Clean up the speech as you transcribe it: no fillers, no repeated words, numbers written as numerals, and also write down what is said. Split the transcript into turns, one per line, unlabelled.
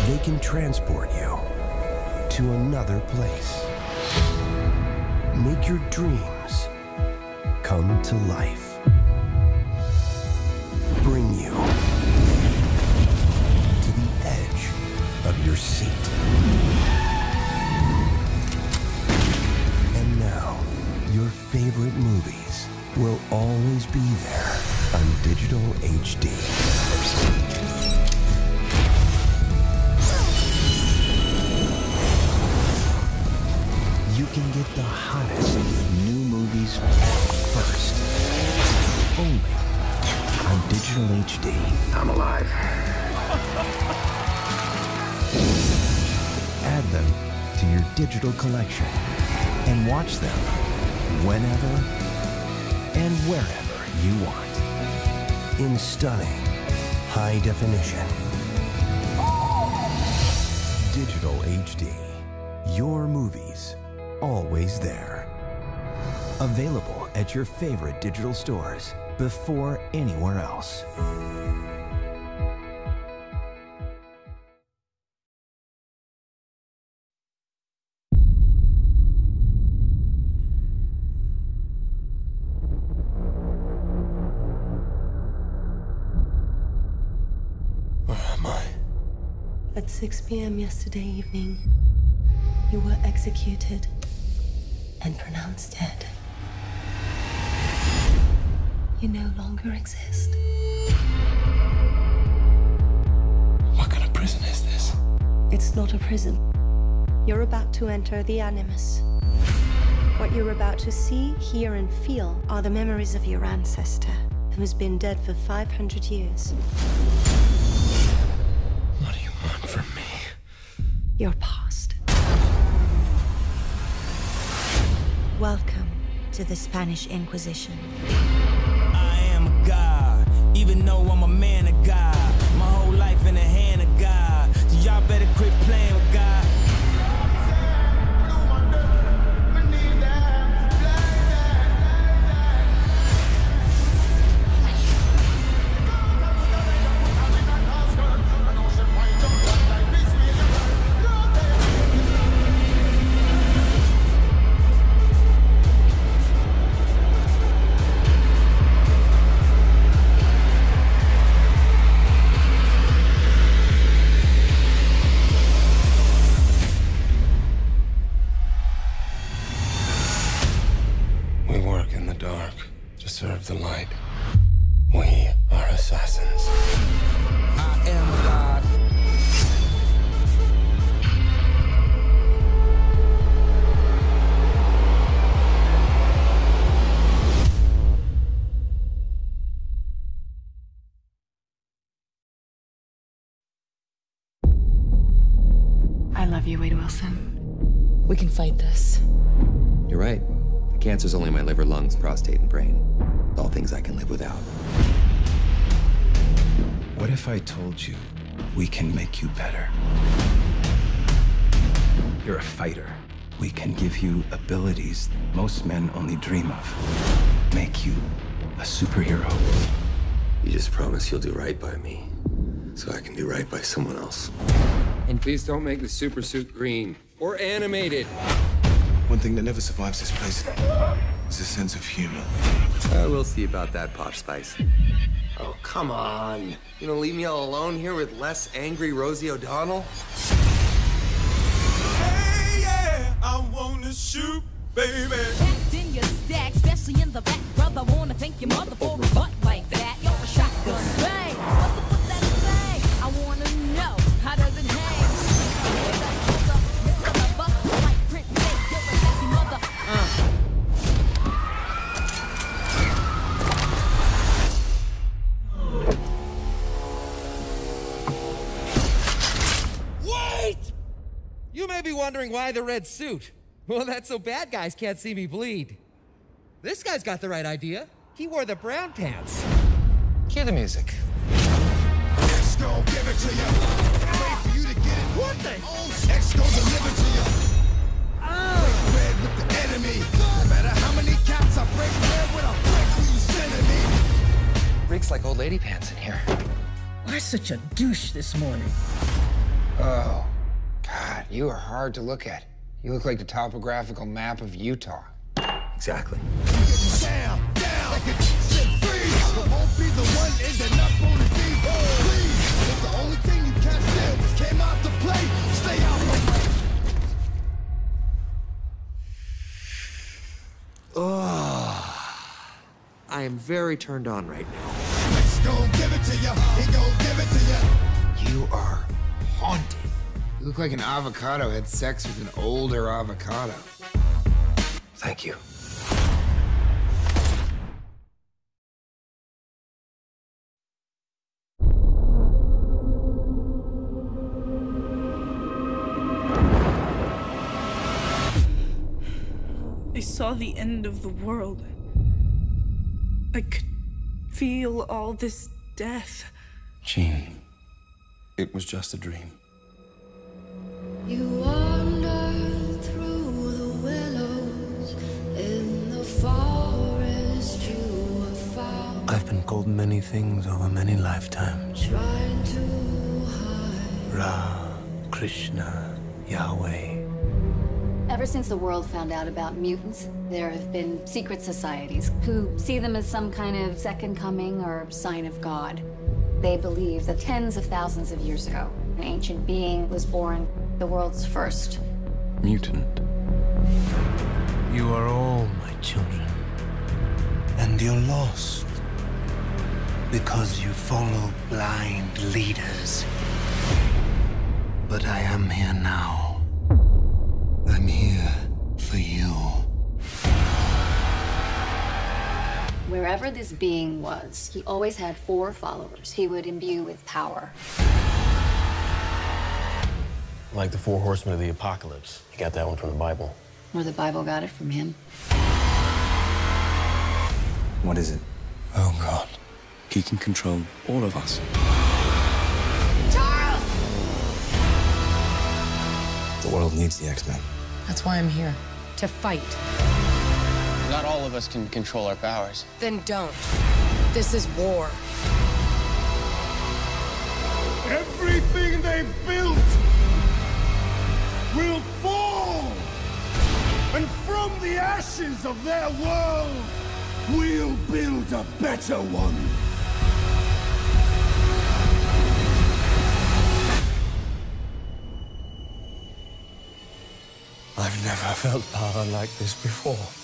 They can transport you to another place. Make your dreams come to life. Bring you to the edge of your seat. And now, your favorite movies will always be there on digital HD. You can get the hottest new movies first. Only on digital HD.
I'm alive.
Add them to your digital collection and watch them whenever and wherever you want. In stunning high definition. Digital HD. Your movies, always there. Available at your favorite digital stores before anywhere else.
Where am I?
At 6 p.m. yesterday evening, you were executed and pronounced dead. You no longer exist.
What kind of prison is this?
It's not a prison. You're about to enter the Animus. What you're about to see, hear, and feel are the memories of your ancestor, who's been dead for 500 years.
What do you want from me?
Your past.
Welcome to the Spanish Inquisition.
I am a god, even though I'm a man of God. My whole life in the hand of God. So y'all better quit playing with God.
We work in the dark to serve the light. We are assassins.
I am a god.
I love you, Wade Wilson. We can fight this.
You're right. The cancer's only my liver, lungs, prostate, and brain. All things I can live without.
What if I told you we can make you better? You're a fighter. We can give you abilities most men only dream of. Make you a superhero.
You just promise you'll do right by me, so I can do right by someone else.
And please don't make the super suit green or animated.
One thing that never survives this place is a sense of humor.
We'll see about that, Posh Spice.
Oh, come on. You gonna leave me all alone here with less angry Rosie O'Donnell?
Hey, yeah, I wanna shoot, baby.
Packed in your stack, especially in the back, brother. Wanna thank your mother for a butt like that. You're a shotgun bang. What's up with that thing? I wanna know, how does it hang? Mr. Lover, like Prince said, you're a sassy mother.
Wait! You may be wondering why the red suit. Well, that's so bad guys can't see me bleed. This guy's got the right idea. He wore the brown pants.
Cue the music.
X gon' give it to you. Wait for you to get it. What the? X gon' deliver to you. Break bread with the enemy. No matter how many cats I break bread with, I'll break who you sending me.
Reeks like old lady pants in here.
Why such a douche this morning? Oh, God, you are hard to look at. You look like the topographical map of Utah.
Exactly.
Down, like a set free. But won't be the one ending up on the deep. Please, it's the only thing you can't steal. Came out to play, stay out my way.
I am very turned on right now.
He's gon' give it to you. He gon' give it to you.
You are haunted. You look like an avocado had sex with an older avocado.
Thank you.
I saw the end of the world. I could feel all this death.
Jean, it was just a dream.
You wander through the willows in the forest you have found.
I've been called many things over many lifetimes.
Trying to hide.
Ra, Krishna, Yahweh.
Ever since the world found out about mutants, there have been secret societies who see them as some kind of second coming or sign of God. They believe that tens of thousands of years ago, an ancient being was born, the world's first
Mutant.
You are all my children. And you're lost. Because you follow blind leaders. But I am here now. I'm here for you.
Wherever this being was, he always had 4 followers he would imbue with power.
Like the 4 horsemen of the apocalypse. You got that one from the Bible.
Or the Bible got it from him.
What is it?
Oh, God.
He can control all of us.
Charles!
The world needs the X-Men.
That's why I'm here. To fight.
Not all of us can control our powers.
Then don't. This is war.
Everything they've built will fall. And from the ashes of their world, we'll build a better one.
I've never felt power like this before.